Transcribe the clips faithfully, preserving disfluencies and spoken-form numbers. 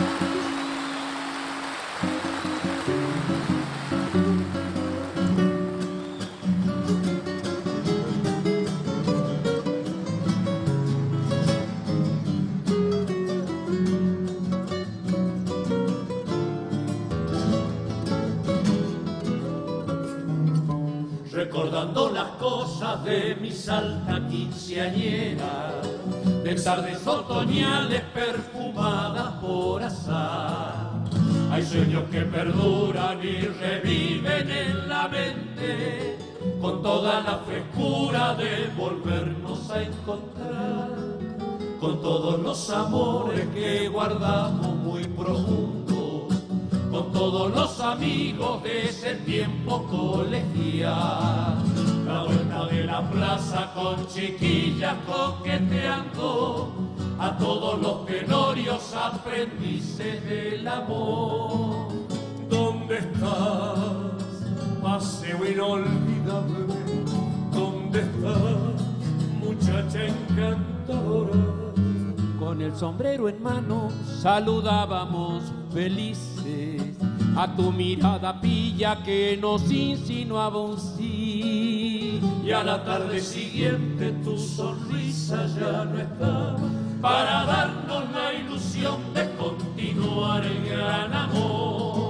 Recordando las cosas de mi Salta quinceañera, de tardes otoñales perfumadas por azar. Hay sueños que perduran y reviven en la mente, con toda la frescura de volvernos a encontrar, con todos los amores que guardamos muy profundos, con todos los amigos de ese tiempo colegial. La vuelta de la plaza con chiquillas coqueteando, a todos los tenorios aprendices del amor. ¿Dónde estás, paseo inolvidable? ¿Dónde estás, muchacha encantadora? Con el sombrero en mano saludábamos felices a tu mirada pilla que nos insinuaba un sí. Y a la tarde siguiente tu sonrisa ya no estaba para darnos la ilusión de continuar el gran amor.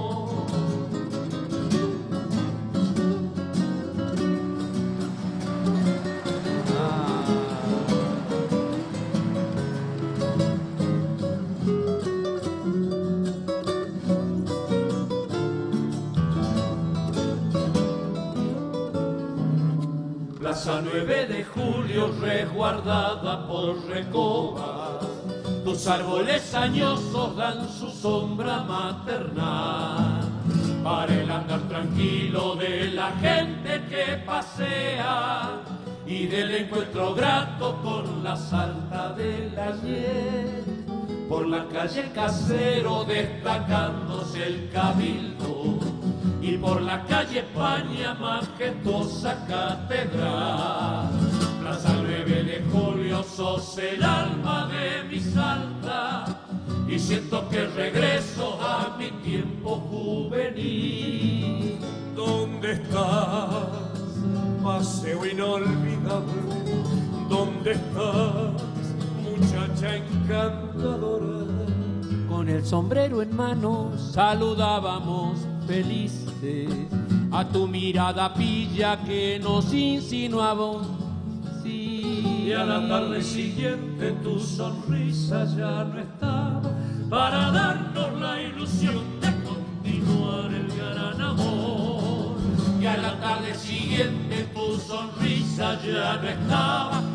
Plaza nueve de julio resguardada por recobas, tus árboles añosos dan su sombra maternal para el andar tranquilo de la gente que pasea y del encuentro grato con la Salta del ayer. Por la calle Casero destacándose el cabildo y por la calle España majestuosa catedral. Plaza nueve de julio sos el alma de mi Salta y siento que regreso a mi tiempo juvenil. ¿Dónde estás, paseo inolvidable? ¿Dónde estás, muchacha encantadora? Con el sombrero en mano saludábamos felices a tu mirada pilla que nos insinuaba un sí. Y a la tarde siguiente tu sonrisa ya no estaba para darnos la ilusión de continuar el gran amor. Y a la tarde siguiente tu sonrisa ya no estaba